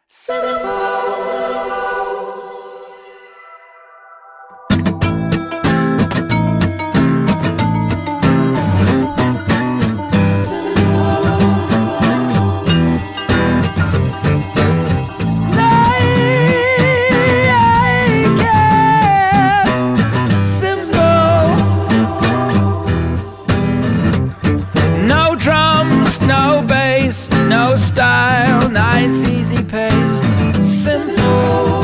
No drums, no bass, no style, nice easy pace, simple.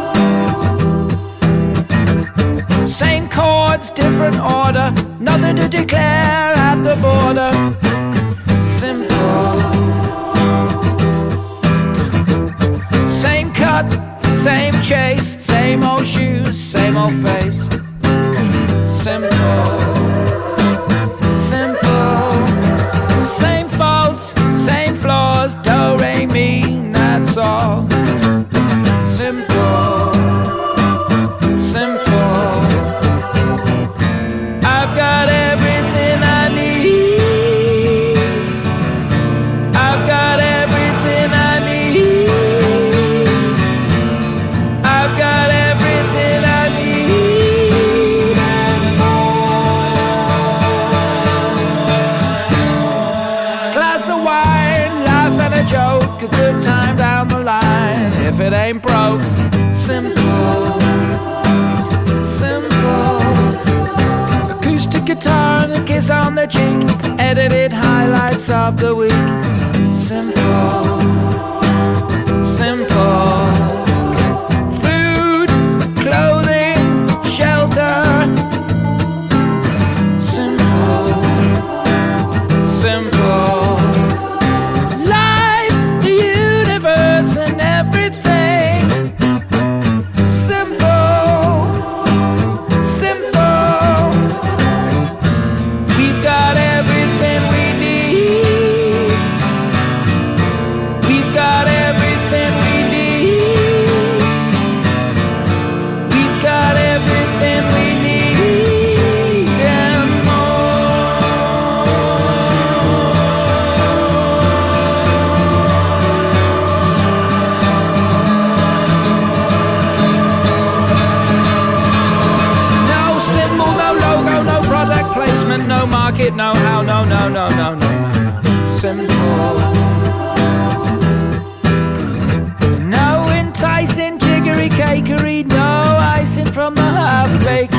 Same chords, different order, nothing to declare at the border, simple. Same cut, same chase, same old shoes, same old face, simple. Same faults, same flaws, do, re, mi, that's all. Simple, simple. I've got everything I need. I've got everything I need. I've got everything I need and more. Glass of wine, laugh at a joke, a good time down the line. If it ain't broke, simple, simple. Acoustic guitar and a kiss on the cheek, edited highlights of the week, simple, simple. Food, clothing, shelter, simple, simple. Life, the universe and everything, simple, simple. We've got everything we need. We've got everything we need. We've got everything we need and more. No symbol, no logo, no product placement, no market, no how, no, no, no, no, no, no, no. Simple. No enticing jiggery cakery, no icing from the half bakery.